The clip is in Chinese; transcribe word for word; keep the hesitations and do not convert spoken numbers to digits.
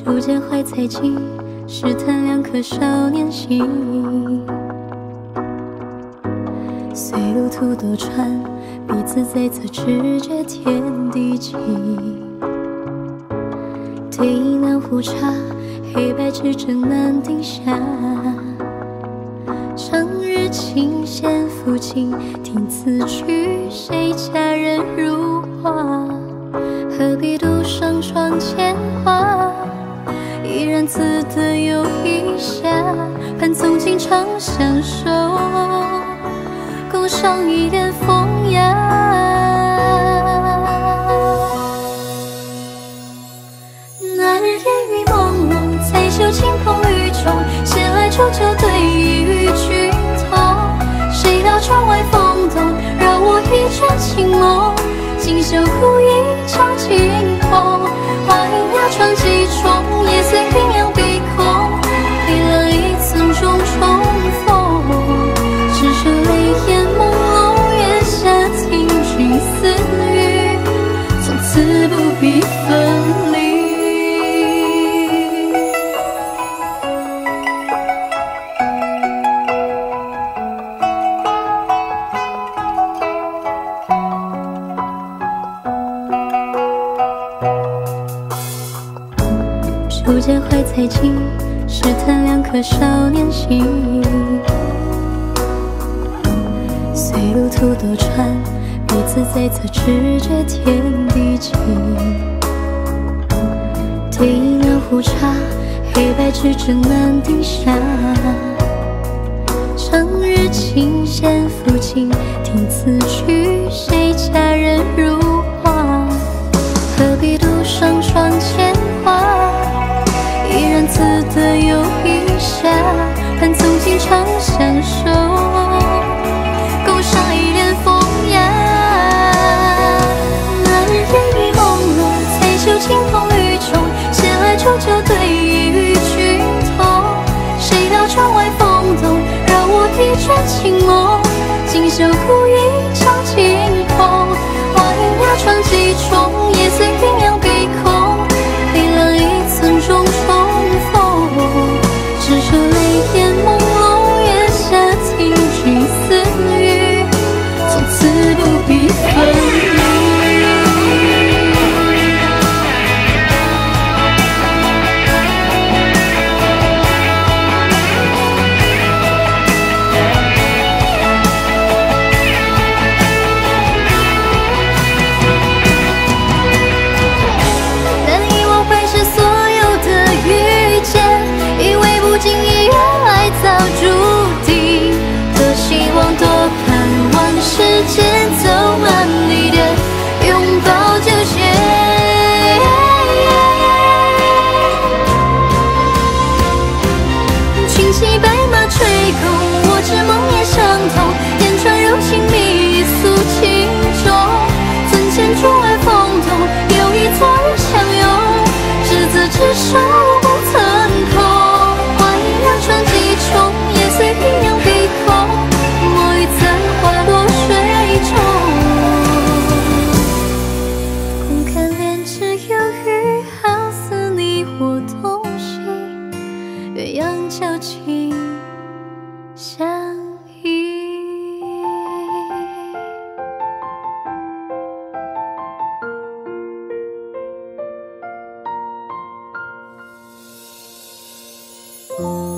初见怀才记，试探两颗少年心。随路途多舛，彼此在侧，直觉天地间。对饮两壶茶，黑白之争难定下。长日清闲抚琴，听此曲，谁佳人如画？何必独上窗前花？依然自得有一夏，盼从今长相守，共赏一点风雅。那日烟雨朦胧，才嗅清风雨中，闲来处就对弈与君同。谁料窗外风动，扰我一trận清梦。锦绣故一场惊鸿，花影压窗几重，夜随鸳鸯鼻空。飞了一层重重逢，只是泪眼朦胧，月下听君私语，从此不必分离。初见怀才记，试探两颗少年心。随路途多舛，彼此在侧，直觉天地间。对饮两壶茶，黑白之争难定下。长日清闲抚琴，听此曲，谁佳人如画？何必独上窗前花？依然自得有一夏，盼从今长相守，共赏一点风雅。那日烟雨朦胧，才嗅清风雨中，闲来处就对弈与君同。谁料窗外风动，扰我一trận清梦。锦绣故一场惊鸿，花影压窗几重，夜随鸳鸯鼻空。飞了一层重重逢，只是泪眼朦胧，月下听君私语，从此不必分离。时间走万里的拥抱纠结，群骑白马吹空，我知梦也相同。言传柔情蜜，诉情衷。樽前竹外风动，有意昨日相拥。执子之手，不曾空。花影两窗几重，夜随鸳鸯鼻空。墨一残花落水中，空看莲池有雨，好似你我同行，鸳鸯交情相依。